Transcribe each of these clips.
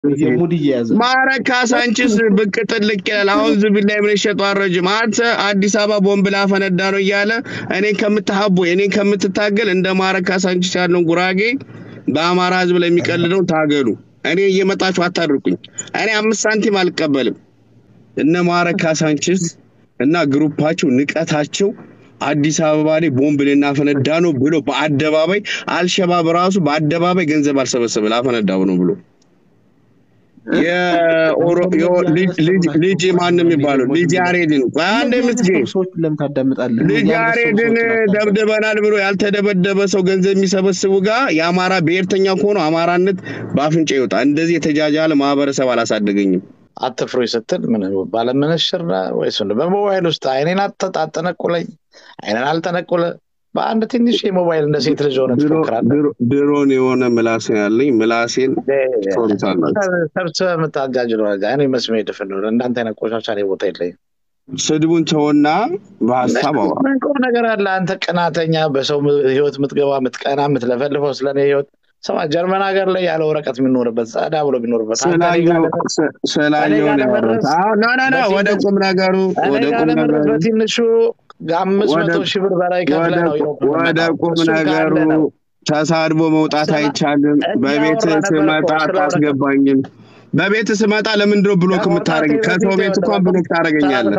የሙድ እየያዘ ማረካ ሳንቺስ ብቅ ጥልቅ ይላል አሁን ዝብላይ ምን ሸጧን ረጅም አንተ አዲስ አበባ ቦምብ ላፈነዳ ነው እያለ እኔ ከምትሐቦ እኔ ከምትታገል እንደ ማረካ ሳንቺስ ያለው ጉራጌ በአማራ ህዝብ ላይ የሚቀልደው ታገሉ እኔ እየመጣችሁ አታድርቁኝ እኔ 5 ሳንቲም አልቀበልም እነ ማረካ ሳንቺስ እና ግሩፓቸው ንቀታቸው አዲስ አበባ ላይ ቦምብ ልናፈነዳ ነው ብሎ በአደባባይ አልሸባብ ራሱ በአደባባይ ገንዘብ አልሰበሰበ ላፈነዳው ነው ብሎ ልጅ ማንም ይባላል ልጅ ያሬድን አንዴ ምትገኝ ሰዎች ለምን ታዳምጣለህ ልጅ ያሬድን ደብደበናል ብሎ ያልተደበደበ ሰው ገንዘብ የሚሰበስቡ ጋር የአማራ ብሔርተኛ ሆኖ አማራነት ባፍንጫ ይወጣ እንደዚህ የተጃጃለ ማህበረሰብ አላሳደገኝም አትፍሩ ይሰጥል ምን ባለመነሽራ ወይስ በሞባይል ውስጥ አይኔን አተጣጠነቁለኝ አይኔን አልተነቁለ በአንድ ትንሽ የሞባይል እንደ ሴት ልጅ ሆነ ተፈክራለ ድሮን የሆነ ምላስ ያለኝ ምላሴን ቶርታለች ሰርተ መታጃጅ ነው አይኔ መስሜ ደፈነው እንዳንተ አይነት ቆሻሻ ላይ ቦታ የለኝ ስድቡን ተወና በሐሳብ አወራ ምን ነገር አለ አንተ ቀናተኛ በሰው ህይወት ምትገባ ምትቀና ምትለፈልፈው ስለኔ ህይወት ሰማ ጀርመን ሀገር ላይ ያለ ወረቀት የሚኖርበት ጻዳ ብሎ ቢኖርበት ሰላዩ ና ወደ ቁም ነገሩ በትንሹ 500 ሺህ ብር በላይ ከፍለ ነው ወደ ቁም ነገሩ ተሳድቦ መውጣት አይቻልም በቤት ስመጣ ታስገባኝም በቤት ስመጣ ለምንድነው ብሎክ የምታረገኝ ከሰው ቤት እንኳን ብሎክ ታረገኛለህ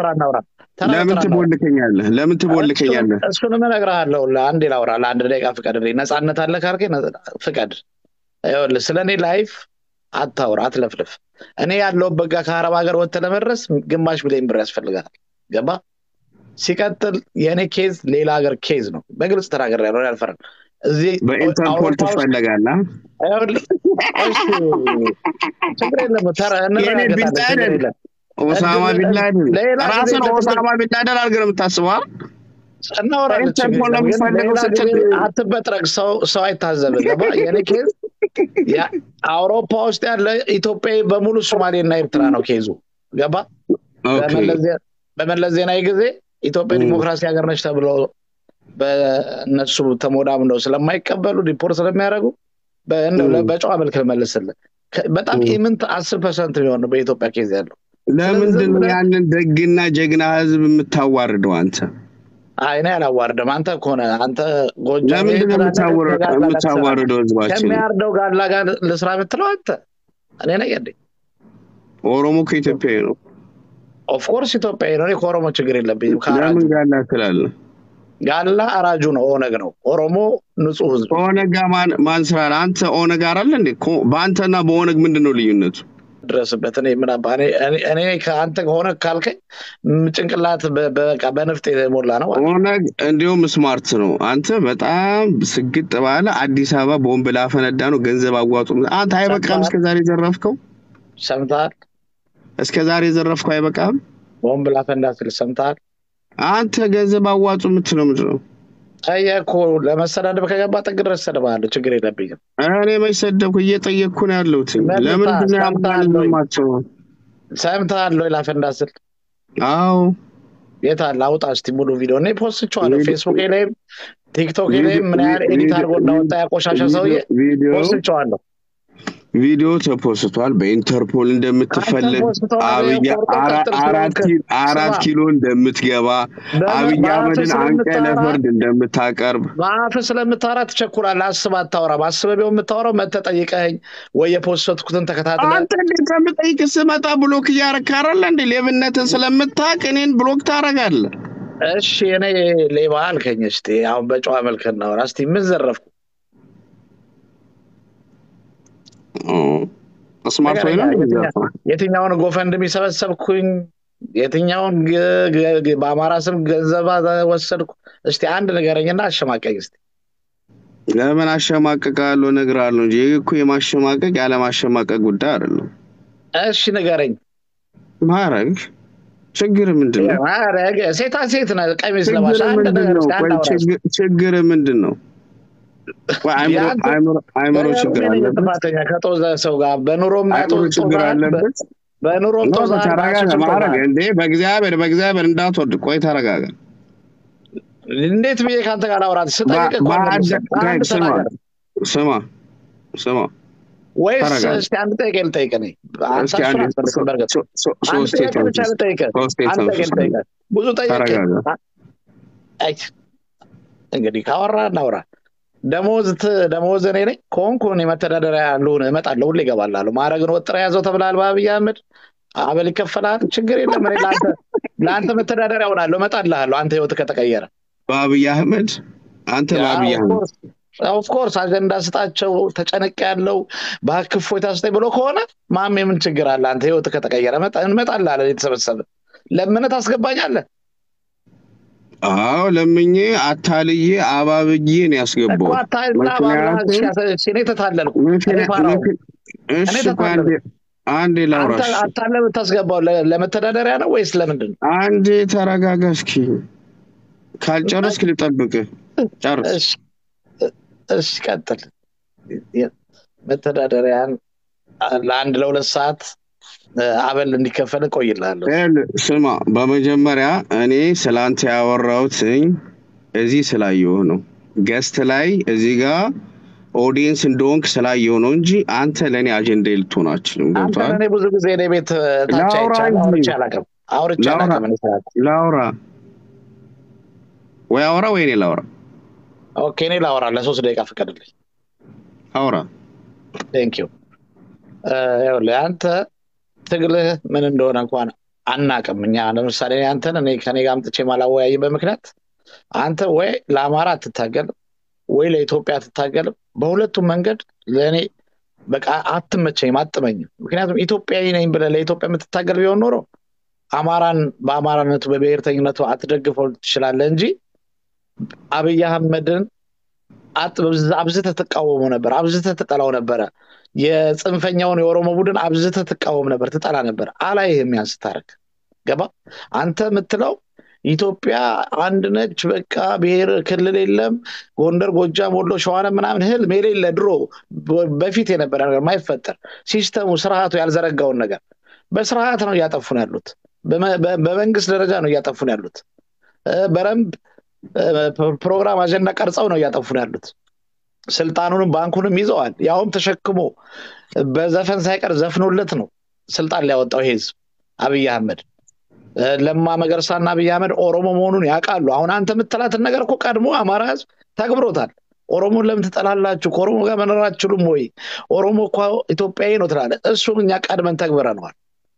ለምን ትቦልከኛለህ እሱን እነግርሃለሁ ለአንድ ላውራ ለአንድ ደቂቃ ፍቀድልኝ ነፃነት አለ ካልከኝ ፍቀድ ይኸውልህ ስለኔ ላይፍ አታውራ አትለፍልፍ እኔ ያለሁበት ጋር ከአረብ ሀገር ወጥተህ ለመድረስ ግማሽ ሚሊዮን ብር ያስፈልጋል ገባ ሲቀጥል የኔ ኬዝ ሌላ ሀገር ኬዝ ነው በግልጽ ተናገር ያለው ያልፈረም እዚህ በኢንተርፖል ትፈልጋለህ አይወልህ እሺ ትግሬለም ተራ እነራገታለህ ኦሳማ ቢንላደን ራስን ኦሳማ ቢንላደን አርገህ የምታስበው እናወራለን ኢንተርፖል ለምሳሌው ስትል አትበጥረቅ ሰው አይታዘብም ገባ የኔ ኬዝ ያ አውሮፓ ውስጥ ያለ ኢትዮጵያ በሙሉ ሶማሌና ኤርትራ ነው ኬዙ ገባ በመለስ ዜናዊ ጊዜ ኢትዮጵያ ዲሞክራሲ ሀገር ነች ተብሎ በእነሱ ተሞዳም ነው ስለማይቀበሉ ሪፖርት ስለሚያደርጉ በጨዋ መልክ መልስልህ በጣም ኢምንት 10% ነው በኢትዮጵያ ኬዝ ያለው ለምንድን ያንን ደግና ጀግና ህዝብ የምታዋርደው አንተ አይኔ አላዋርደም አንተ ኮነ አንተ ጎጃ ለምንድን የምታዋርደው ህዝባችን ከሚያርደው ጋላ ጋር ለስራ ብትለው አንተ እኔ ነኝ እንዴ ኦሮሞ ከኢትዮጵያ ነው ኦፍ ኮርስ ኢትዮጵያ ነው ከኦሮሞ ችግር የለብኝም ለምን ጋላ ትላለህ ጋላ አራጁ ነው ኦነግ ነው ኦሮሞ ንጹህ ህዝብ ኦነግ ማን ስራል አንተ ኦነግ አይደል እንዴ በአንተና በኦነግ ምንድነው ልዩነቱ ድረስበት እኔ ምን አባኔ እኔ ከአንተ ሆነ ካልከኝ ጭንቅላት በቃ በነፍጥ የተሞላ ነው ኦነግ እንዲሁም ስማርት ነው አንተ በጣም ስግጥ ባለ አዲስ አበባ ቦምብ ላፈነዳ ነው ገንዘብ አዋጡ አንተ አይበቃም እስከዛሬ ዘረፍከው ሰምታል እስከዛሬ ዘረፍከው አይበቃም ቦምብ ላፈነዳ ስለሰምታል አንተ ገንዘብ አዋጡ ምትለው ምንድነው አያኮ ለመሰዳደብ ከገባ ጥግ ድረስ ሰደባለሁ ችግር የለብኝም እኔ መሰደብኩ እየጠየቅኩ ነው ያለሁት ለምን ያማቸው ሰምታል ላፈንዳስል አዎ የታል አውጣ እስቲ ሙሉ ቪዲዮ እኔ ፖስትቻለሁ ፌስቡክ ላይ ቲክቶክ ላይ ምን ያህል ኤዲት አድርጎ እንዳወጣ ያቆሻሻ ሰውዬ ፖስትቻለሁ ቪዲዮ ተፖስቷል በኢንተርፖል እንደምትፈልግ አብያ 4 ኪሎ እንደምትገባ አብያ አህመድን አንቀ ለፍርድ እንደምታቀርብ ማፈ ስለምታራ ተቸኩራለህ አስብ አታወራ ማስበቢው የምታወራው መተጠይቀኝ ወይ የፖስትኩትን ተከታተለ አንተ እንደምትጠይቅ ስመጣ ብሎክ ያረካራል እንዴ ሌብነትን ስለምታቅ እኔን ብሎክ ታረጋለህ እሺ እኔ ሌባ አልከኝ እስቲ አሁን በጨዋ መልክ ነው እስቲ ምን ዘረፍኩ ስማርት ወይ ነው የትኛውን ጎፈንድ የሚሰበሰብኩኝ የትኛውን በአማራ ስም ገንዘብ ወሰድኩ እስቲ አንድ ነገርኝና አሸማቀኝ እስቲ ለምን አሸማቀቃለሁ ነግራለሁ እንጂ እኮ የማሸማቀቅ ያለ ማሸማቀቅ ጉዳይ አይደለም እሺ ነገርኝ ማረግ ችግር ምንድነው ማረግ ሴት ነው ቀሚስ ለባሽ አንድ ነገር ችግር ምንድነው አይምሮ ችግር አለበት ከጦዘ ሰው ጋር በኑሮም ችግር አለበት በኑሮም ጦዛ ማረግ እንዴ በእግዚአብሔር እንዳትወድ ቆይ ተረጋጋ እንዴት ብዬ ካንተ ጋር አውራት ስጠይቅ ስማ ወይስ ተረጋጋ እስቲ አንድ ጥያቄ ልጠይቅህ እኔ አንተ እስኪ እሱን አንዴ አትመልስም በርግጥ አንድ ሶስቴ ጥያቄ ብቻ ተንፍስ ልጠይቅህ ሶስቴ አንድ ጥያቄ ተንፍስ ልጠይቅህ ብዙ ጠየቅህ ተረጋጋ አይ እንግዲህ ካወራ እናውራ ደሞዝ እኔ ነኝ ከሆንኩ እኔ መተዳደሪያ ልሆን እመጣለሁ ሁሌ እገባላለሁ ማዕረግን ወጥረ ያዘው ተብለሃል በአብይ አህመድ አበል ይከፈላል ችግር የለም እኔ ለአንተ መተዳደሪያ ሆናለሁ እመጣልሃለሁ አንተ ህይወት ከተቀየረ በአብይ አህመድ አንተ በአብይ አህመድ ኦፍኮርስ አጀንዳ ስጣቸው ተጨነቅ ያለው በክፎ ታስጠይ ብሎ ከሆነ ማሜ ምን ችግር አለ አንተ ህይወት ከተቀየረ እንመጣልሃለን የተሰበሰበ ለምን ታስገባኛለህ አዎ ለምኜ አታልዬ አባብዬ ነው ያስገባው እኮ እኔ ተታለልኩ እሺ አንዴ ላውራሽ አታለ ብታስገባው ለመተዳደሪያ ነው ወይስ ለምንድን ነው አንዴ ተረጋጋ እስኪ ካልጨረስክ ልጠብቅህ ጨርስ እሺ ቀጥል መተዳደሪያን ለአንድ ለሁለት ሰዓት አበል እንዲከፈል ቆይላለሁ ስማ በመጀመሪያ እኔ ስላንተ ያወራሁትኝ እዚህ ስላየሁ ነው ገስት ላይ እዚህ ጋር ኦዲየንስ እንደሆንክ ስላየሁ ነው እንጂ አንተ ለኔ አጀንዳ ልትሆን አትችልም ገብቶሃል አንተ ለኔ ብዙ ጊዜ እኔ ቤት ታች አውርቼ አላውቅም ላውራ ወይ አውራ ወይ እኔ ላውራ ኦኬ እኔ ላውራ ለ3 ደቂቃ ፍቀድልኝ አውራ ቴንክ ዩ ይኸውልህ አንተ ትግልህ ምን እንደሆነ እንኳን አናውቅም እኛ ለምሳሌ አንተን እኔ ከኔ ጋር አምጥቼ ማላወያይበት ምክንያት አንተ ወይ ለአማራ ትታገል ወይ ለኢትዮጵያ ትታገል በሁለቱም መንገድ ለኔ በቃ አትመቸኝም አጥመኝም ምክንያቱም ኢትዮጵያዊ ነኝ ብለህ ለኢትዮጵያ የምትታገል ቢሆን ኖሮ አማራን በአማራነቱ በብሔርተኝነቱ አትደግፈው ትችላለህ እንጂ አብይ አህመድን አብዝተህ ትቃወመው ነበር አብዝተህ ትጠላው ነበር የጽንፈኛውን የኦሮሞ ቡድን አብዝተህ ትቃወም ነበር ትጠላ ነበር አላይህም ያንስታረክ ገባ አንተ የምትለው ኢትዮጵያ አንድ ነች በቃ ብሔር ክልል የለም ጎንደር ጎጃም ወሎ ሸዋነ ምናምን ህልም የሌለ ድሮ በፊት የነበረ ነገር ማይፈጠር ሲስተሙ ስርዓቱ ያልዘረጋውን ነገር በስርዓት ነው ያጠፉን ያሉት በመንግስት ደረጃ ነው ያጠፉን ያሉት በረምብ ፕሮግራም አጀንዳ ቀርጸው ነው ያጠፉን ያሉት ስልጣኑንም ባንኩንም ይዘዋል ያውም ተሸክሞ በዘፈን ሳይቀር ዘፍኖለት ነው ስልጣን ሊያወጣው ህዝብ አብይ አህመድ ለማ መገርሳና አብይ አህመድ ኦሮሞ መሆኑን ያውቃሉ አሁን አንተ የምትላትን ነገር እኮ ቀድሞ አማራ ህዝብ ተግብሮታል ኦሮሞን ለምን ትጠላላችሁ ከኦሮሞ ጋር መኖር አትችሉም ወይ ኦሮሞ እኮ ኢትዮጵያዊ ነው ትላለህ እሱን እኛ ቀድመን ተግብረነዋል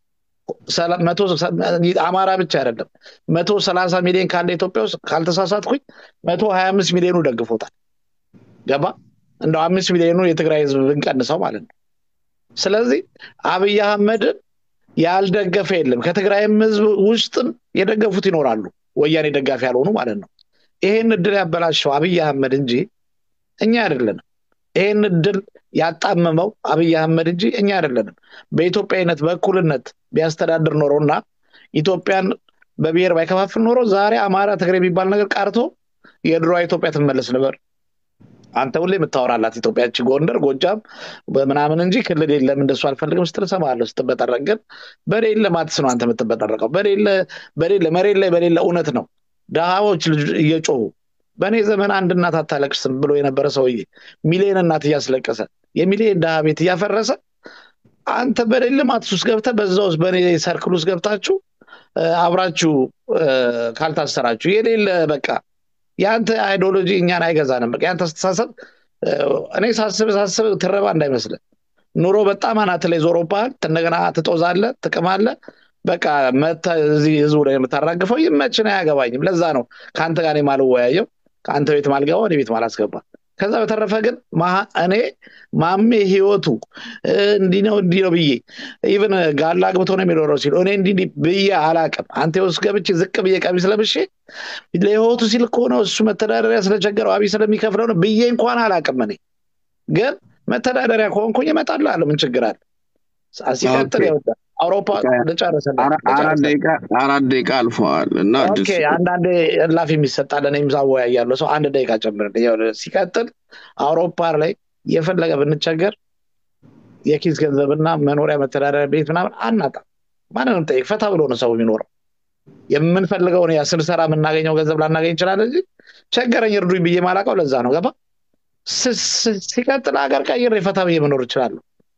አማራ ብቻ አይደለም 130 ሚሊዮን ካለ ኢትዮጵያ ውስጥ ካልተሳሳትኩኝ 125 ሚሊዮኑ ደግፎታል ገባ እንደው 5 ሚሊዮኑ የትግራይ ህዝብ ብንቀንሰው ማለት ነው ስለዚህ አብይ አህመድን ያልደገፈ የለም ከትግራይም ህዝብ ውስጥም የደገፉት ይኖራሉ ወያኔ ደጋፊ ያልሆኑ ማለት ነው ይሄን እድል ያበላሸው አብይ አህመድ እንጂ እኛ አይደለንም ይሄን እድል ያጣመመው አብይ አህመድ እንጂ እኛ አይደለንም በኢትዮጵያዊነት በእኩልነት ቢያስተዳድር ኖሮና ኢትዮጵያን በብሔር ባይከፋፍል ኖሮ ዛሬ አማራ ትግሬ የሚባል ነገር ቀርቶ የድሮ ኢትዮጵያ ትመለስ ነበር አንተ ሁሌ የምታወራላት ኢትዮጵያች ጎንደር ጎጃም በመናምን እንጂ ክልል የለም እንደሱ አልፈልግም ስትልሰማለህ ስትበጠረቅ ግን በሌለ ማትስ ነው አንተ የምትበጠረቀው በሌለ መሬት ላይ በሌለ እውነት ነው ደሃዎች እየጮሁ በኔ ዘመን አንድ እናት አታለቅስም ብሎ የነበረ ሰውዬ ሚሊዮን እናት እያስለቀሰ የሚሊዮን ደሃ ቤት እያፈረሰ አንተ በሌለ ማትስ ውስጥ ገብተህ በዛውስ በኔ ሰርክል ውስጥ ገብታችሁ አብራችሁ ካልታሰራችሁ የሌለ በቃ ያንተ አይዲዮሎጂ እኛን አይገዛንም በቃ ያንተ አስተሳሰብ እኔ ሳስብ ትረባ እንዳይመስል ኑሮ በጣም አናት ላይ ዞሮባል እንደገና ትጦዛለህ ትቀማለህ በቃ እዚህ ህዝቡ ላይ የምታራግፈው ይመችና ያገባኝም ለዛ ነው ካንተ ጋር የማልወያየው ካንተ ቤት ማልገባው እኔ ቤት ማላስገባ ከዛ በተረፈ ግን እኔ ማሜ ህይወቱ እንዲህ ነው ብዬ ኢቭን ጋላ አግብቶ ነው የሚኖረው ሲል እኔ እንዲህ ብዬ አላቅም አንተ ውስጥ ገብቼ ዝቅ ብዬ ቀሚስ ለብሼ ለህይወቱ ሲል እኮ ነው እሱ መተዳደሪያ ስለቸገረው አብይ ስለሚከፍለው ነው ብዬ እንኳን አላቅም እኔ ግን መተዳደሪያ ከሆንኩኝ እመጣለሁ ምን ችግር አለ ሲቀጥል ይወጣ አውሮፓ ለጨረሰና 4 ደቂቃ አልፈዋል እና ኦኬ አንዳንዴ ላፊ የሚሰጣል እኔም ዛው ያያለው ሰው 1 ደቂቃ ጨምርልኝ ሲቀጥል አውሮፓ ላይ የፈለገ ብንቸገር የኪስ ገንዘብና መኖሪያ መተዳደሪያ ቤት ምናምን አናጣ ማንንም ጠይቅ ፈታ ብሎ ነው ሰው የሚኖረው የምንፈልገው ነው ስንሰራ የምናገኘው ገንዘብ ላናገኝ ይችላል እንጂ ቸገረኝ እርዱኝ ብዬ ማላቀው ለዛ ነው ገባ ሲቀጥል ሀገር ቀይሬ ፈታ ብዬ መኖር ይችላል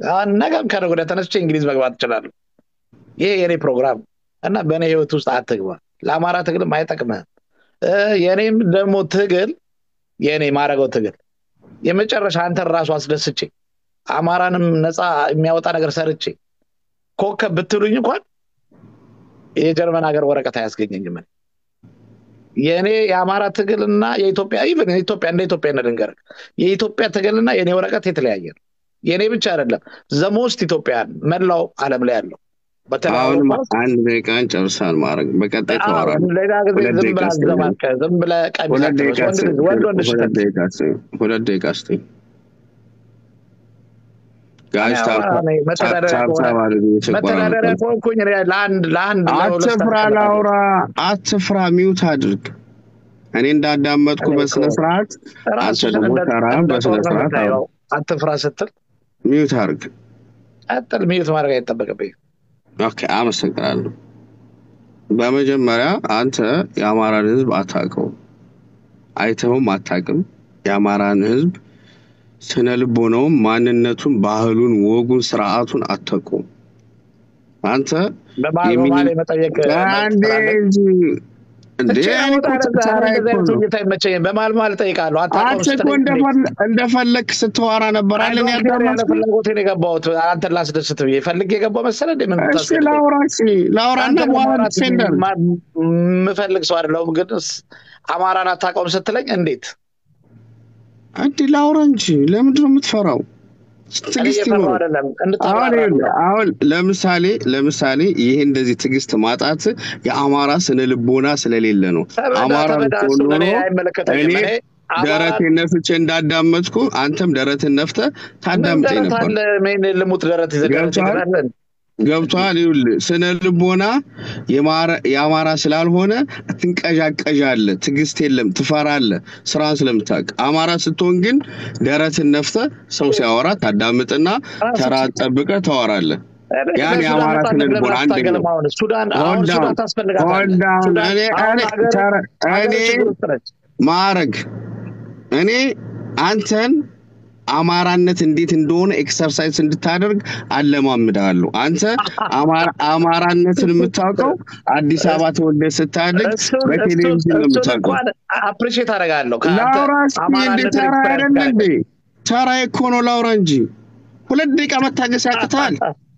ነገም ከነገ ወዲያ ተነስቼ እንግሊዝ መግባት እችላለሁ። ይሄ የኔ ፕሮግራም እና በእኔ ህይወት ውስጥ አትግባ። ለአማራ ትግልም አይጠቅምህም። የኔም ደግሞ ትግል የኔ ማረገው ትግል የመጨረሻ አንተን ራሱ አስደስቼ አማራንም ነፃ የሚያወጣ ነገር ሰርቼ ኮከብ ብትሉኝ እንኳን የጀርመን ሀገር ወረቀት አያስገኘኝም። የኔ የአማራ ትግልና የኢትዮጵያ ኢቭን የኢትዮጵያ እንደ ኢትዮጵያ እንደንገር የኢትዮጵያ ትግልና የኔ ወረቀት የተለያየ ነው። የኔ ብቻ አይደለም ዘሞስት ኢትዮጵያን መላው ዓለም ላይ ያለው አሁን አንድ ደቂቃን ጨርሳል ማድረግ በቀጣይ ተዋራል። ዝም ብለህ ሁለት ደቂቃ እስቲ ጋይስ አትፍራ ሚውት አድርግ። እኔ እንዳዳመጥኩ በስነ ስርዓት አንተ ደግሞ ተራ በስነ ስርዓት አትፍራ ስትል ሚውት አድርግ። አጥል ሚውት ማድረግ አይጠበቅብኝም። ኦኬ አመሰግናለሁ። በመጀመሪያ አንተ የአማራን ህዝብ አታውቀው አይተውም አታውቅም። የአማራን ህዝብ ስነ ልቦናውን ማንነቱን ባህሉን ወጉን ስርዓቱን አታውቀውም። አንተ በማለ መጠየቅ በማል ጠይቃለሁ። እንደፈለክ ስትዋራ ነበር አይደል? ያዳማጥኩት የገባሁት አንተን ላስደስት ብዬ ፈልጌ የገባው መሰለህ እንዴ? ምን ላውራና በኋላ ሴንደር ምፈልግ ሰው አይደለሁም። ግን አማራን አታውቀውም ስትለኝ እንዴት አንተ ላውራ እንጂ ለምንድን ነው የምትፈራው? ትግስት ነው አሁን ለምሳሌ ይሄ እንደዚህ ትግስት ማጣት የአማራ ስነ ልቦና ስለሌለ ነው። አማራ እኔ ደረቴን ነፍቼ እንዳዳመጥኩ አንተም ደረትን ነፍተህ ታዳምጠኝ ነበር። ልሙት ደረት ይዘጋል ገብቷል። ይኸውልህ ስነ ልቦና የአማራ ስላልሆነ ትንቀዣቀዣለህ፣ ትግስት የለም፣ ትፈራለህ ስራን ስለምታውቅ። አማራ ስትሆን ግን ደረትን ነፍተህ ሰው ሲያወራ ታዳምጥና ተራ ጠብቀህ ታወራለህ። ያን የአማራ ስነ ልቦና አንድ ነው። ሱዳን ታስፈልጋለች። እኔ አንተን አማራነት እንዴት እንደሆነ ኤክሰርሳይዝ እንድታደርግ አለማምዳለሁ። አንተ አማራነትን የምታውቀው አዲስ አበባ ተወልደህ ስታድግ በቴሌቪዥን ነው የምታውቀው። አፕሪሺየት አደርጋለሁ። ተራ እኮ ነው ላውራ እንጂ 2 ደቂቃ መታገስ ያቅታል።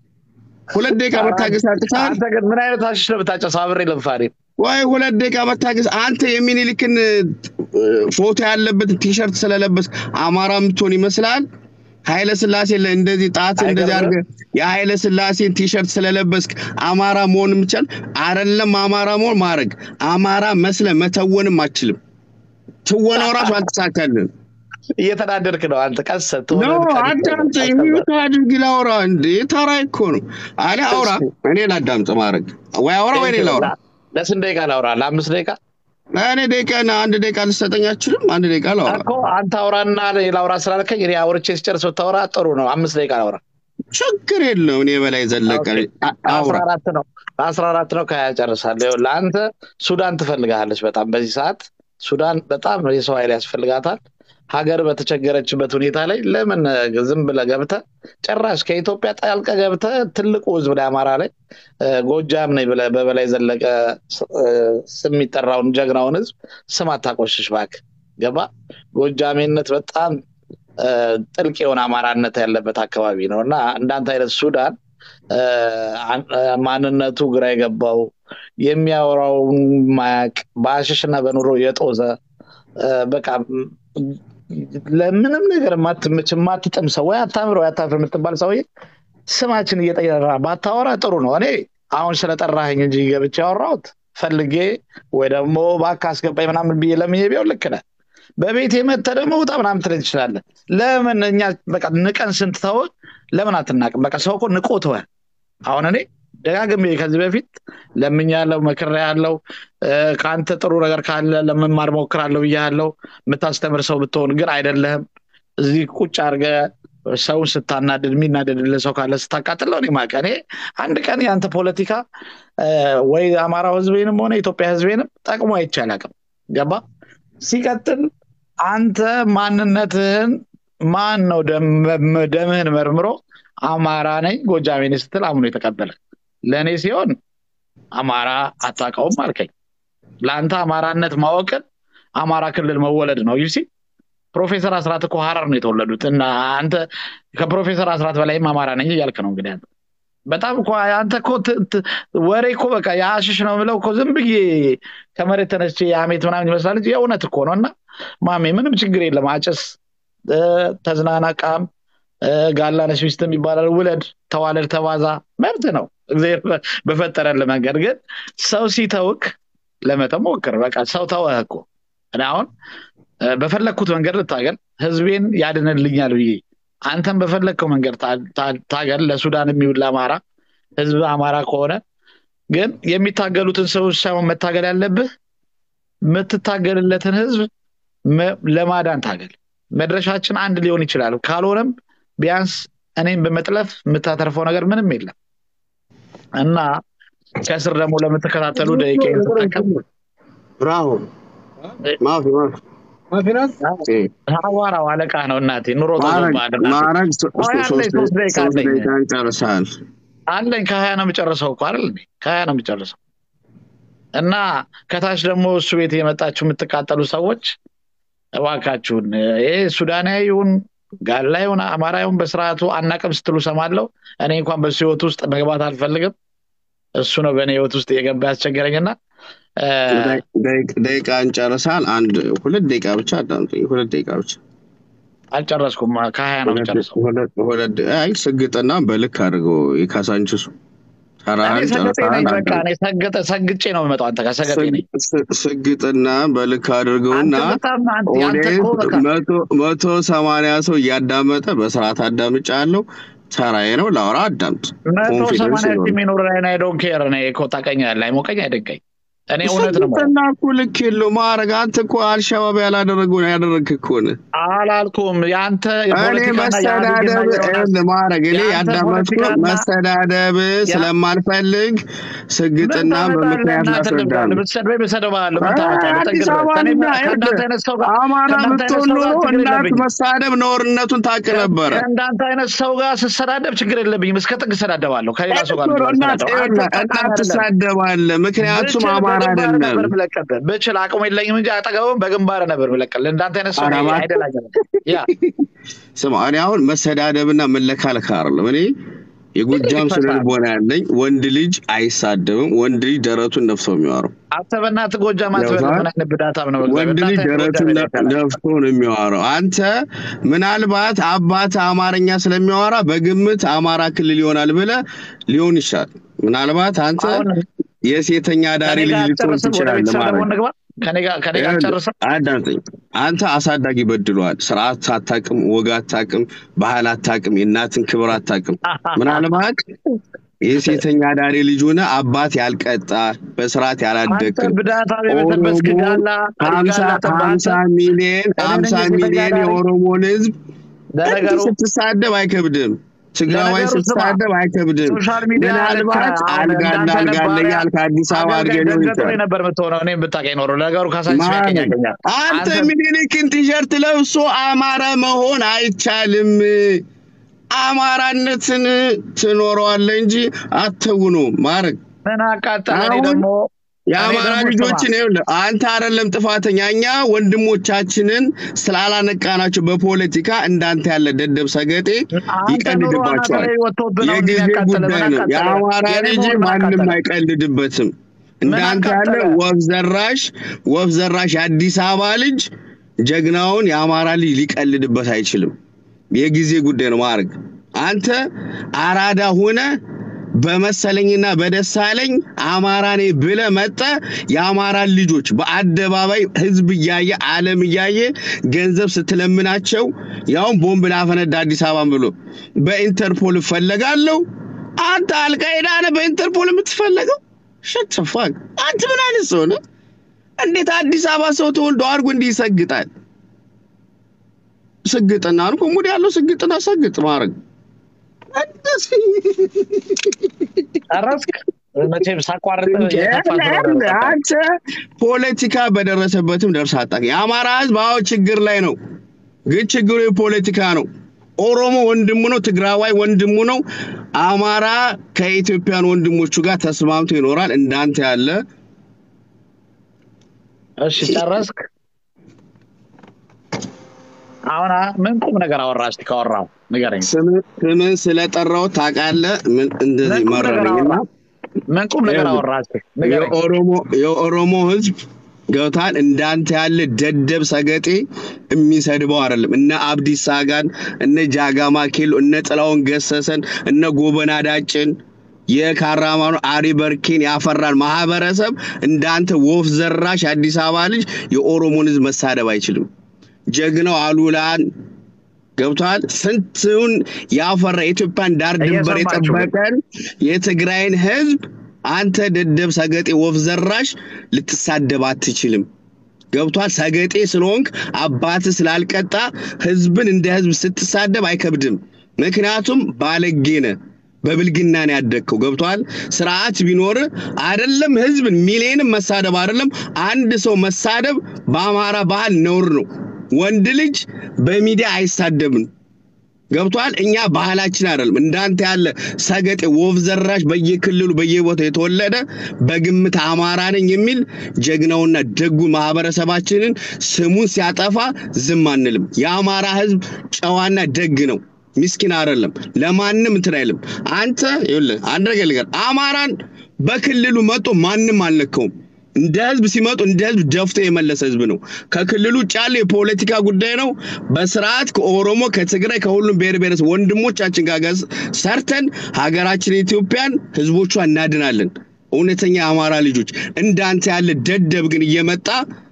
አንተ ግን ምን አይነት አሽሽ ነው ብታጨስ አብሬ ለምፋሪ ወይ 2 ደቂቃ መታገስ። አንተ የሚኒልክን ፎቶ ያለበት ቲሸርት ስለለበስ አማራ ምትሆን ይመስላል? ኃይለ ሥላሴ እንደዚህ ጣት እንደዚህ አድርገህ የኃይለ ሥላሴን ቲሸርት ስለለበስክ አማራ መሆን ምቻል አይደለም። አማራ መሆን ማድረግ አማራ መስለ መተወንም አትችልም። ትወናው ራሱ አልተሳካልህም። እየተናደርክ ነው አንተ። ቀሰት ነው አዳምጥ። የሚታድግ ላውራ እንዴ? ተራ እኮ ነው አለ አውራ። እኔ ላዳምጥ ማድረግ ወይ አውራ ወይ ላውራ። ለስንት ደቂቃ ላውራ? ለ5 ደቂቃ? እኔ ደቂቃና 1 ደቂቃ ልሰጠኝ አትችልም? 1 ደቂቃ ላውራ እኮ አንተ አውራና ላውራ ስላልከኝ እኔ አውርቼ ስጨርስ ብታወራ ጥሩ ነው። 5 ደቂቃ ላውራ ችግር የለው። እኔ በላይ ዘለቀ አውራ 14 ነው ከያጨርሳለሁ። ለአንተ ሱዳን ትፈልጋለች በጣም በዚህ ሰዓት። ሱዳን በጣም የሰው ኃይል ያስፈልጋታል። ሀገር በተቸገረችበት ሁኔታ ላይ ለምን ዝም ብለህ ገብተህ ጭራሽ ከኢትዮጵያ ጣልቃ ገብተህ ትልቁ ህዝብ ላይ አማራ ላይ ጎጃም ነኝ ብለህ በበላይ ዘለቀ ስም የሚጠራውን ጀግናውን ህዝብ ስም አታቆሽሽ እባክህ። ገባ? ጎጃሜነት በጣም ጥልቅ የሆነ አማራነት ያለበት አካባቢ ነውና እንዳንተ አይነት ሱዳን ማንነቱ ግራ የገባው የሚያወራው ማያቅ በአሽሽና በኑሮ የጦዘ በቃ ለምንም ነገር ማትጥም ሰው ወይ አታምር ወይ አታፍር የምትባል ሰውዬ ስማችን እየጠራ ባታወራ ጥሩ ነው። እኔ አሁን ስለጠራኸኝ እንጂ ገብቼ ያወራሁት ፈልጌ ወይ ደግሞ እባክህ አስገባኝ ምናምን ብዬ ለምኜ ቢሆን ልክ ነህ። በቤቴ መተህ ደግሞ ውጣ ምናምን ትለኝ ትችላለህ። ለምን እኛ በቃ ንቀን ስንትተው ለምን አትናቅም? በቃ ሰው እኮ ንቆተው። አሁን እኔ ደጋግሜ ከዚህ በፊት ለምኛለሁ፣ መክሬያለሁ። ካንተ ጥሩ ነገር ካለ ለመማር ሞክራለሁ ብያለሁ። የምታስተምር ሰው ብትሆን ግን አይደለም። እዚህ ቁጭ አድርገህ ሰው ስታናድድ የሚናደድልህ ሰው ካለ ስታቃጥለው እኔ ማቀኔ አንድ ቀን ያንተ ፖለቲካ ወይ አማራው ህዝቤንም ሆነ ኢትዮጵያ ህዝቤንም ጠቅሞ አይቻላልም። ገባ? ሲቀጥል አንተ ማንነትህን ማን ነው ደምህን መርምሮ አማራ ነኝ ጎጃሜ ነኝ ስትል አምኖ የተቀበለ ለኔ ሲሆን አማራ አታውቀውም አልከኝ ለአንተ አማራነት ማወቅን አማራ ክልል መወለድ ነው ይሲ ፕሮፌሰር አስራት እኮ ሐረር ነው የተወለዱት እና አንተ ከፕሮፌሰር አስራት በላይም አማራ ነኝ እያልክ ነው እንግዲህ በጣም እኮ አንተ እኮ ወሬ እኮ በቃ ያሽሽ ነው ብለው እኮ ዝም ብዬ ከመሬት ተነስቼ ያሜት ምናምን ይመስላል እንጂ የእውነት እኮ ነውና ማሜ ምንም ችግር የለም አጭስ ተዝናናቃም ጋላነሽ ሚስትም ይባላል ውለድ ተዋለድ ተባዛ መብት ነው እግዚአብሔር በፈጠረልህ መንገድ ግን ሰው ሲተውክ ለመተሞክር በቃ ሰው ተወህ እኮ እና አሁን በፈለኩት መንገድ ልታገል ህዝቤን ያድነልኛል ብዬ አንተም በፈለከው መንገድ ታገል ለሱዳን የሚውል አማራ ህዝብ አማራ ከሆነ ግን የሚታገሉትን ሰዎች ሳይሆን መታገል ያለብህ የምትታገልለትን ህዝብ ለማዳን ታገል መድረሻችን አንድ ሊሆን ይችላል ካልሆነም ቢያንስ እኔም በመጥለፍ የምታተርፈው ነገር ምንም የለም እና ከስር ደግሞ ለምትከታተሉ ደቂቃ ተጠቀሙ ብራቮ ማፊናስ ሐዋራ ዋለቃ ነው እናቴ ኑሮ ተባባደና ማረግ 3 ደቂቃ ጨርሳል አለኝ ከ20 ነው የምጨርሰው እኮ አይደል ከ20 ነው የምጨርሰው እና ከታች ደግሞ እሱ ቤት የመጣችሁ የምትቃጠሉ ሰዎች እባካችሁን ሱዳናዊውን ጋላዩን አማራዩን በስርዓቱ አናቀም ስትሉ ሰማለው እኔ እንኳን በሱ ህይወት ውስጥ መግባት አልፈልግም እሱ ነው በኔ ህይወት ውስጥ የገባ ያስቸገረኝና ደቂቃ እንጨርሳል 2 ደቂቃ ብቻ አዳምጡኝ 2 ደቂቃ ብቻ አልጨረስኩም ከ20 ነው የምጨርሰው አይ ስግጥና በልክ አድርገው የካሳንችሱ ታራን ጨርሳል በቃ እኔ ሰግጬ ነው የምመጣው አንተ ከሰገጤ ነኝ ስግጥና በልክ አድርገውና 180 ሰው ያዳመጠ በስርዓት አዳምጫለሁ ተራዬ ነው ላውራ አዳምጥ 180 የሚኖር ላይ ዶንት ኬር ነው ኮታቀኛል ላይ ሞቀኝ አይደንቀኝ እኔ እውነት ነው ተናኩ ልክ የለው ማረግ አንተ እኮ አልሸባብ ያላደረገው ያደረግክ እኮ ነው አላልኩም ያንተ የፖለቲካ ማረግ እኔ ያዳመጥኩ መስተዳደብ ስለማልፈልግ ስግጥና በመከያት አስረዳለሁ በሰደባለሁ አማራ ምትሆኑ እናት መሳደብ ነውርነቱን ታውቅ ነበር እንዳንተ አይነት ሰው ጋር ስሰዳደብ ችግር የለብኝም እስከ ጥግ ሰዳደባለሁ ከሌላ ሰው ጋር እናት ትሳደባለህ ምክንያቱም አማራ አይደለም በችል አቅሙ የለኝም እንጂ አጠገቡም በግንባር ነበር ብለቀል እንዳንተ አይነት ሰው አይደለም ያ ስማ እኔ አሁን መሰዳደብና መለካለካ አይደለም እኔ የጎጃም ስለልቦና ያለኝ ወንድ ልጅ አይሳደብም ወንድ ልጅ ደረቱን ነፍሶ የሚያወራው አተበናት ጎጃም አትበልና ንብዳታም ነው ወንድ ልጅ ደረቱን ነፍሶ ነው የሚያወራው አንተ ምናልባት አባት አማርኛ ስለሚያወራ በግምት አማራ ክልል ይሆናል ብለ ሊሆን ይችላል ምናልባት አንተ የሴተኛ ዳሪ ልጅ ልትሆን ትችላለህ ማለት ከኔጋ ጨርሰ አዳንተኝ አንተ አሳዳጊ በድሏል ስርዓት አታቅም ወጋ አታቅም ባህል አታቅም የእናትን ክብር አታቅም ምናልባት የሴተኛ ዳሪ ልጅ ሆነ አባት ያልቀጣ በስርዓት ያላደቀ 50 ሚሊዮን የኦሮሞን ህዝብ ስትሳደብ አይከብድም ትግራዋይ ስትሳደብ አይከብድም ምናልባት አልጋለኛል ከአዲስ አበባ አድርገው ነበር የምትሆነው እኔም ብታቀኝ ኖሮ ነገሩ ካሳንስ ያቀኛኛል አንተ ሚኒሊክን ቲሸርት ለብሶ አማራ መሆን አይቻልም አማራነትን ትኖረዋለህ እንጂ አትውኑ ማረግ ምን አቃጠለኝ ደግሞ የአማራ ልጆችን ይኸውልህ አንተ አይደለም ጥፋተኛኛ ወንድሞቻችንን ስላላነቃናቸው በፖለቲካ እንዳንተ ያለ ደደብ ሰገጤ ይቀልድባቸዋል የጊዜ ጉዳይ ነው የአማራ ልጅ ማንም አይቀልድበትም እንዳንተ ያለ ወፍ ዘራሽ አዲስ አበባ ልጅ ጀግናውን የአማራ ልጅ ሊቀልድበት አይችልም የጊዜ ጉዳይ ነው ማረግ አንተ አራዳ ሆነ በመሰለኝና በደሳለኝ አማራኔ ብለ መጣ የአማራ ልጆች በአደባባይ ህዝብ ያየ ዓለም ያየ ገንዘብ ስትለምናቸው ያው ቦምብ ላፈነዳ አዲስ አበባን ብሎ በኢንተርፖል ፈለጋለሁ አንተ አልቃይዳ ነህ በኢንተርፖል የምትፈልገው ሸትፋክ አንተ ምን አይነት ሰው ነህ እንዴት አዲስ አበባ ሰው ተወልዶ አርጎ እንዲሰግጣል ስግጥና ነው ሙድ ያለው ስግጥና ሰግጥ ማረግ አራስክ መቼም ሳቋርጥ አንተ ፖለቲካ በደረሰበትም ደርሳጣ የአማራ ህዝብ አዎ ችግር ላይ ነው ግን ችግሩ የፖለቲካ ነው ኦሮሞ ወንድሙ ነው፣ ትግራዋይ ወንድሙ ነው። አማራ ከኢትዮጵያን ወንድሞቹ ጋር ተስማምቶ ይኖራል እንዳንተ ያለ። እሺ ጨረስክ? አሁን ምን ቁም ነገር አወራህ? እስቲ ካወራው ንገረኝ። ስምን ስለጠራው ታውቃለህ? ምን እንደዚህ መረረኝና ምን ቁም ነገር አወራህ? እስቲ ንገረኝ። የኦሮሞ ህዝብ ገብታል እንዳንተ ያለ ደደብ ሰገጤ የሚሰድበው አይደለም። እነ አብዲሳ ጋን፣ እነ ጃጋማ ኬሎ፣ እነ ጥላውን ገሰሰን፣ እነ ጎበና ዳጭን የካራማኑ አሪ በርኪን ያፈራል ማህበረሰብ እንዳንተ ወፍ ዘራሽ አዲስ አበባ ልጅ የኦሮሞን ህዝብ መሳደብ አይችልም። ጀግናው አሉላን ገብቷል ስንቱን ያፈራ ኢትዮጵያን ዳር ድንበር የጠበቀን የትግራይን ህዝብ አንተ ደደብ ሰገጤ ወፍ ዘራሽ ልትሳደብ አትችልም። ገብቷል ሰገጤ ስለሆንክ አባት ስላልቀጣ ህዝብን እንደ ህዝብ ስትሳደብ አይከብድም። ምክንያቱም ባለጌነ በብልግና ነው ያደከው። ገብቷል ስርዓት ቢኖር አይደለም ህዝብን ሚሊዮን መሳደብ አይደለም አንድ ሰው መሳደብ በአማራ ባህል ነውር ነው። ወንድ ልጅ በሚዲያ አይሳደብም። ገብቷል እኛ ባህላችን አይደለም እንዳንተ ያለ ሰገጤ ወፍ ዘራሽ በየክልሉ በየቦታው የተወለደ በግምት አማራ ነኝ የሚል ጀግናውና ደጉ ማህበረሰባችንን ስሙን ሲያጠፋ ዝም አንልም። የአማራ ህዝብ ጨዋና ደግ ነው፣ ምስኪን አይደለም፣ ለማንም እንትን አይልም። አንተ ይኸውልህ አንድ ነገር ልንገር፣ አማራን በክልሉ መጥቶ ማንም አልነካውም። እንደ ህዝብ ሲመጡ እንደ ህዝብ ደፍቶ የመለሰ ህዝብ ነው። ከክልሉ ውጭ ያለ የፖለቲካ ጉዳይ ነው። በስርዓት ከኦሮሞ ከትግራይ ከሁሉም ብሔር ብሔረሰብ ወንድሞቻችን ጋር ሰርተን ሀገራችን ኢትዮጵያን ህዝቦቿን እናድናለን። እውነተኛ አማራ ልጆች እንዳንተ ያለ ደደብ ግን እየመጣ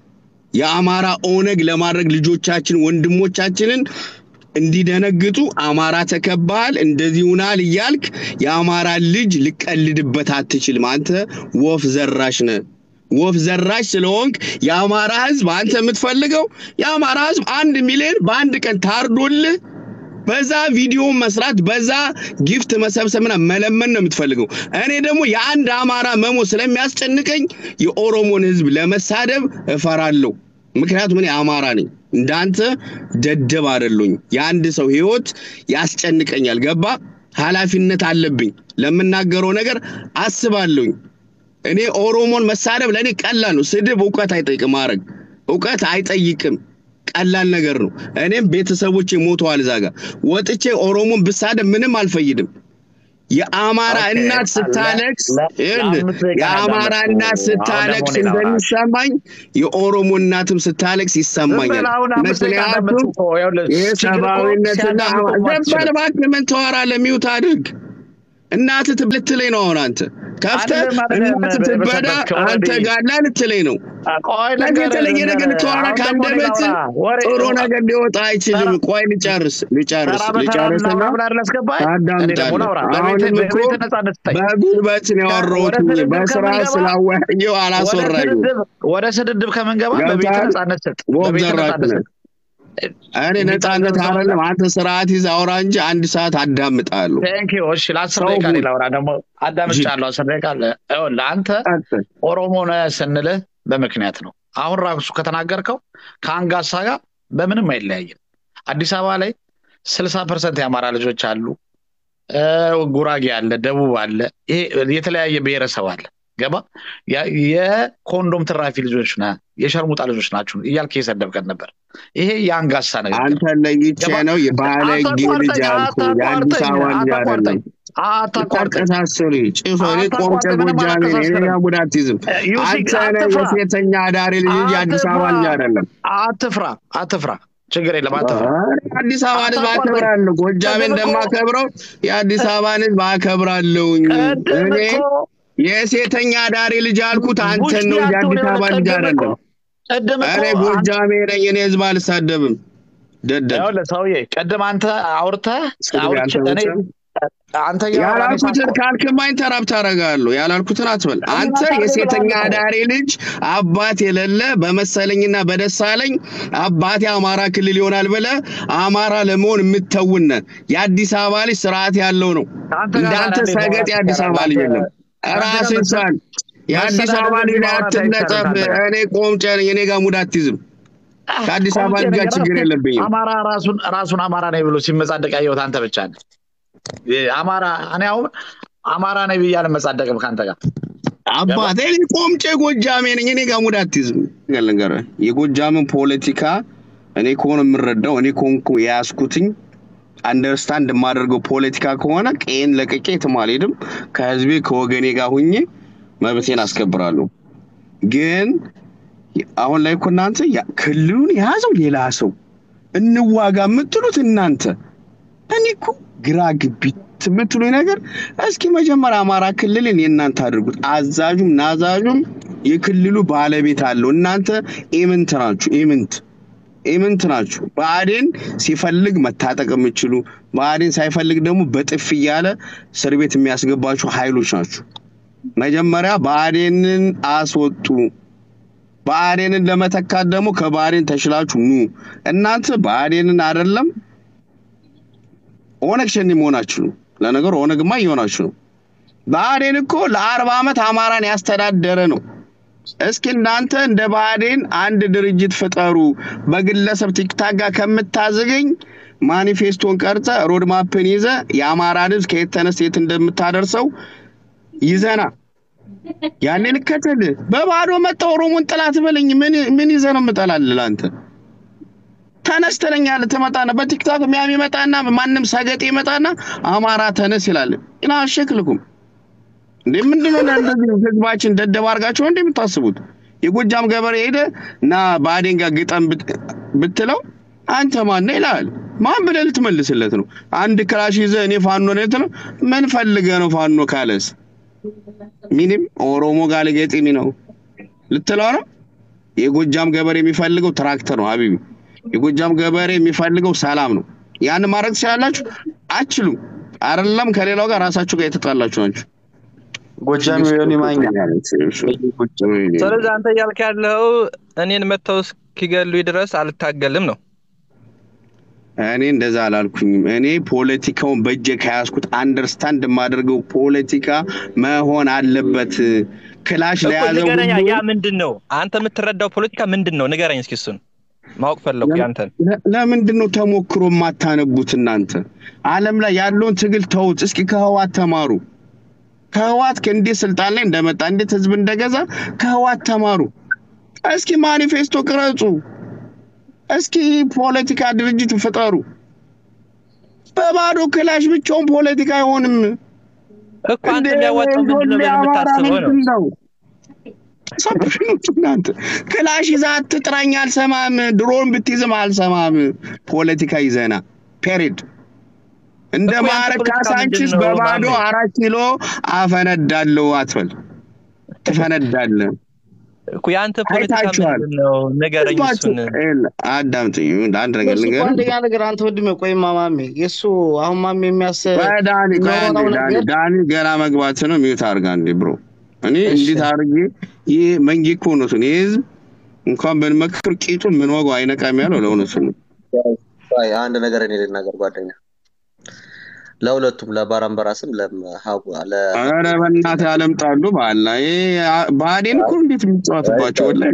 የአማራ ኦነግ ለማድረግ ልጆቻችን ወንድሞቻችንን እንዲደነግጡ አማራ ተከባል እንደዚህ ሆናል ይያልክ የአማራ ልጅ ልቀልድበት አትችልም። አንተ ወፍ ዘራሽ ነህ። ወፍ ዘራሽ ስለሆንክ የአማራ ህዝብ አንተ የምትፈልገው የአማራ ህዝብ 1 ሚሊዮን በአንድ ቀን ታርዶልህ በዛ ቪዲዮ መስራት በዛ ጊፍት መሰብሰብና መለመን ነው የምትፈልገው። እኔ ደግሞ የአንድ አማራ መሞ ስለሚያስጨንቀኝ የኦሮሞን ህዝብ ለመሳደብ እፈራለሁ። ምክንያቱም እኔ አማራ ነኝ እንዳንተ ደደብ አይደሉኝ። የአንድ ሰው ህይወት ያስጨንቀኛል። ገባ ኃላፊነት አለብኝ። ለምናገረው ነገር አስባለሁ። እኔ ኦሮሞን መሳደብ ለኔ ቀላል ነው። ስድብ ዕውቀት አይጠይቅም። ማረግ ዕውቀት አይጠይቅም። ቀላል ነገር ነው። እኔም ቤተሰቦቼ ሞተዋል ዛጋ ወጥቼ ኦሮሞን ብሳደብ ምንም አልፈይድም። የአማራ እናት ስታለቅስ የአማራ እናት ስታለቅስ እንደሚሰማኝ የኦሮሞ እናትም ስታለቅስ ይሰማኛል። ምክንያቱም የሰብአዊነትና ዘባለባክ ምን ተዋራለህ? ሚውት አድርግ። እናት ትብልትለኝ ነው አሁን አንተ ከፍተህ እናት ትበዳ አንተ ጋላ ልትለኝ ነው። ነገር ተለየ ነገር ተዋራ ካንደበት ጥሩ ነገር ሊወጣ አይችልም። ቆይ ልጨርስና በጉልበት ነው ያወራሁት። በስራ ስላወያየው አላስወራኝም። ወደ ስድድብ ከመንገባ በቤት ነፃነት ሰጥ በቤት ነፃነት ሰጥ እኔ ነፃነት አይደለም። አንተ ስርዓት ይዘህ አውራ እንጂ 1 ሰዓት አዳምጣለሁ። ቴንኪው። እሺ ለ10 ደቂቃ ላውራ ደግሞ አዳምጫለሁ። 10 ደቂቃ ለአንተ ኦሮሞ ነህ ስንልህ በምክንያት ነው። አሁን ራሱ ከተናገርከው ከአንጋሳ ጋር በምንም አይለያይም። አዲስ አበባ ላይ 60% የአማራ ልጆች አሉ። ጉራጌ አለ፣ ደቡብ አለ፣ ይሄ የተለያየ ብሔረሰብ አለ። ገባ የኮንዶም ትራፊ ልጆች ና የሸርሙጣ ልጆች ናችሁ እያልክ የሰደብከት ነበር። ይሄ ያንጋሳ ነገር አንተ ለይቼ ነው የባለጌ ልጅ አልኩ። የአዲስ አበባ ልጅ አይደለም። አታቋርጠሳስሪ ጭፎሪ ቆርጨ ጎጃሜ የኔ ጉዳትይዝም። አንተ ነህ የሴተኛ አዳሪ ልጅ እንጂ የአዲስ አበባ ልጅ አይደለም። አትፍራ ችግር የለም። አትፍራ። አዲስ አበባ ልጅ አከብራለሁ። ጎጃሜ እንደማከብረው የአዲስ አበባ ልጅ አከብራለሁኝ። እኔ የሴተኛ አዳሪ ልጅ አልኩት አንተ ነው የአዲስ አበባ ልጅ አይደለም። እኔ ጎጃሜ ነኝ። እኔ ህዝብ አልሳደብም። ደደብ ያው ለሰውዬ ቀደም አንተ አውርተህ እኔ አንተ ያላልኩትን ካልከማኝ ተራብ ታረጋለሁ። ያላልኩትን አትበል። አንተ የሴተኛ አዳሪ ልጅ አባት የሌለ በመሰለኝና በደሳለኝ አባቴ አማራ ክልል ይሆናል ብለህ አማራ ለመሆን የምትተውነ የአዲስ አበባ ልጅ ስርዓት ያለው ነው። እንዳንተ ሰገጥ የአዲስ አበባ ልጅ የለም። ራስን ሳል የአዲስ አበባ ልጅ አትነጠፍ። እኔ ቆምጨ ነኝ። እኔ ጋር ሙድ አትይዝም። ከአዲስ አበባ ኮሚቴ ጋር ነገር ችግር የለብኝም። አማራ ራሱን አማራ ነኝ ብሎ ሲመጻደቅ ያየሁት አንተ ብቻ ነህ። አማራ እኔ አሁን አማራ ነኝ ብዬ አልመጻደቅም ካንተ ጋር። አባቴ ቆምጬ ጎጃሜ ነኝ። እኔ ጋር ሙድ አትይዝም። ነገር የጎጃምን ፖለቲካ እኔ ከሆነ የምረዳው እኔ ኮንኩ ያስኩትኝ አንደርስታንድ የማደርገው ፖለቲካ ከሆነ ቀን ለቀቄ የትም አልሄድም። ከህዝቤ ከወገኔ ጋር ሁኜ መብቴን አስከብራለሁ። ግን አሁን ላይ እኮ እናንተ ክልሉን የያዘው ሌላ ሰው እንዋጋ የምትሉት እናንተ እኔ እኮ ግራ ግቢት የምትሉኝ ነገር እስኪ መጀመሪያ አማራ ክልልን የእናንተ አድርጉት። አዛዡም ናዛዡም የክልሉ ባለቤት አለው። እናንተ ኢምንት ናችሁ። ብአዴን ሲፈልግ መታጠቅ የምትችሉ ብአዴን ሳይፈልግ ደግሞ በጥፍ እያለ እስር ቤት የሚያስገባችሁ ኃይሎች ናችሁ። መጀመሪያ ብአዴንን አስወጡ። ብአዴንን ለመተካት ደግሞ ከብአዴን ተሽላችሁ ኑ። እናንተ ብአዴንን አይደለም ኦነግ ሸኔ መሆናችሁ ነው። ለነገሩ ኦነግማ እየሆናችሁ ነው። ብአዴን እኮ ለ40 ዓመት አማራን ያስተዳደረ ነው። እስኪ እናንተ እንደ ብአዴን አንድ ድርጅት ፍጠሩ። በግለሰብ ቲክታክ ጋር ከምታዝገኝ ማኒፌስቶን ቀርጸ ሮድማፕን ይዘ የአማራን ህዝብ ከየት ተነስተ የት እንደምታደርሰው ይዘና ያኔ ልከተል። በባዶ መጣ ኦሮሞን ጥላት በለኝ። ምን ይዘህ ነው የምጠላልህ አንተ? ተነስተለኛል ተመጣና በቲክታክ የሚያም ይመጣና ማንም ሰገጤ ይመጣና አማራ ተነስ ይላል። እና አሸክልኩም እንዴ ምንድነው እንደዚህ ህዝባችን ደደብ አርጋችሁ እንዴ የምታስቡት? የጎጃም ገበሬ ሄደ እና ብአዴን ጋር ግጠም ብትለው አንተ ማን ነህ ይላል። ማን ብለህ ልትመልስለት ነው? አንድ ክላሽ ይዘህ እኔ ፋኖ ነኝ ትለው። ምን ፈልገህ ነው ፋኖ ካለስ? ምንም ኦሮሞ ጋር ለገጥሚ ነው ልትለው ነው? የጎጃም ገበሬ የሚፈልገው ትራክተር ነው ሀቢቢ። የጎጃም ገበሬ የሚፈልገው ሰላም ነው። ያን ማድረግ ሲያላችሁ አችሉም አይደለም ከሌላው ጋር ራሳችሁ ጋር የተጣላችሁ ናችሁ። ጎጃም የሆነ ማኛ ስለዚህ አንተ ያልክ ያለው እኔን መተው እስኪገሉ ድረስ አልታገልም ነው። እኔ እንደዛ አላልኩኝም። እኔ ፖለቲካውን በእጄ ከያዝኩት አንደርስታንድ የማደርገው ፖለቲካ መሆን አለበት። ክላሽ ለያዘው ንገረኛ። ያ ምንድነው አንተ የምትረዳው ፖለቲካ ምንድነው? ንገረኝ እስኪ እሱን ማወቅ ፈለኩ። ያንተን ለምንድነው ተሞክሮ ማታነቡት እናንተ? ዓለም ላይ ያለውን ትግል ተውት እስኪ ከህዋት ተማሩ። ከህዋት ከእንዴት ስልጣን ላይ እንደመጣ እንዴት ህዝብ እንደገዛ ከህዋት ተማሩ። እስኪ ማኒፌስቶ ቅረጹ። እስኪ ፖለቲካ ድርጅት ፍጠሩ። በባዶ ክላሽ ብቻውን ፖለቲካ አይሆንም እኮ አንተ የሚያዋጣው ምንድነው የምታስበው ነው? ሰብሽኑት እናንተ ክላሽ ይዛ አትጥራኝ አልሰማም። ድሮን ብትይዝም አልሰማም። ፖለቲካ ይዘና ፔሪድ እንደ ማረክ ካሳንቺስ በባዶ 4 ኪሎ አፈነዳለው አትበል። ትፈነዳለህ እኮ ያንተ ፖለቲካ ምንድነው? ንገረኝ እሱን። አዳምጥኝ አንድ ነገር ልንገርህ። አንደኛ ነገር አንተ ወድሜ ቆይ ማማሜ የሱ አሁን ማሜ የሚያስብ ዳኒ ገና መግባት ነው። ሚውት አርጋ እንዴ ብሮ እኔ እንዴት አርጌ ይሄ መንጊኮ ነው ነው ህዝብ እንኳን በመክር ቂጡን ምን ወጋው አይነቃም ያለው ለውነሱ ነው። አይ አንድ ነገር እኔ ልናገር ጓደኛ ለሁለቱም ለባራምበራስም ለሃጉ አረ በእናትህ አለምጣሉ ባላዬ ብአዴን እኮ እንዴት የሚጫወትባቸው ወላሂ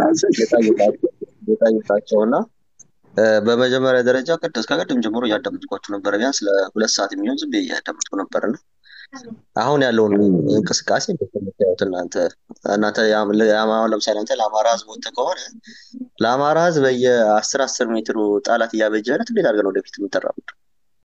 ታቸውና በመጀመሪያ ደረጃ ከቀደም ጀምሮ ያዳምጥኳችሁ ነበር። ቢያንስ ለ2 ሰዓት የሚሆን ዝም ብዬ ያዳምጥኩ ነበርና አሁን ያለውን እንቅስቃሴ እንደምታዩት እናንተ ያማው ለምሳሌ አንተ ለአማራ ህዝብ ወጥተህ ከሆነ ለአማራ ህዝብ በየ10 ሜትሩ ጣላት እያበጀለት እንዴት አድርገህ ነው ወደፊት የምትራመደው?